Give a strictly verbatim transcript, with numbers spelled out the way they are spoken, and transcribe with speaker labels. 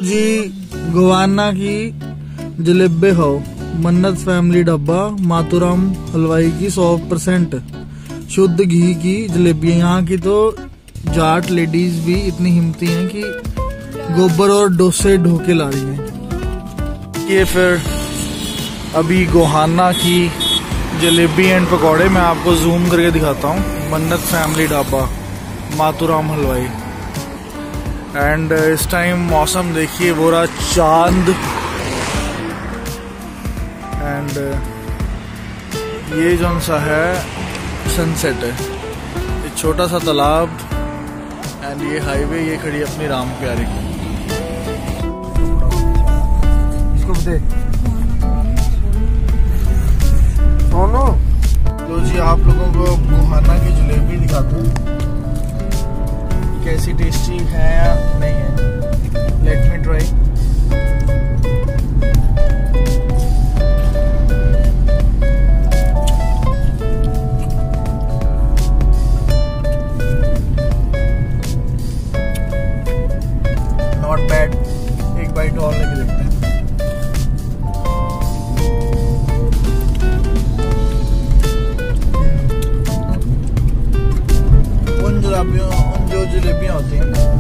Speaker 1: जी गोवाना की जलेबे खाओ, मन्नत फैमिली ढाबा मातूराम हलवाई की सौ परसेंट शुद्ध घी की जलेबियाँ। यहाँ की तो जाट लेडीज भी इतनी हिम्मती हैं कि गोबर और डोसे ढोके ला रही हैं। ये फिर अभी गोहाना की जलेबी एंड पकौड़े मैं आपको जूम करके दिखाता हूँ। मन्नत फैमिली ढाबा मातूराम हलवाई। एंड इस टाइम मौसम देखिए, वो रहा चांद। एंड ये जो सा है सनसेट है, ये छोटा सा तालाब एंड ये हाईवे, ये खड़ी अपनी राम प्यारी। इसको दे सोनो। तो जी आप लोगों को गोहाना की जलेबी दिखाते हैं कैसी टेस्टी है या नहीं है। Let me try. Not bad, एक बाइट और लेके देखते हैं। उन जलेबियों उन जो जलेबियाँ होती हैं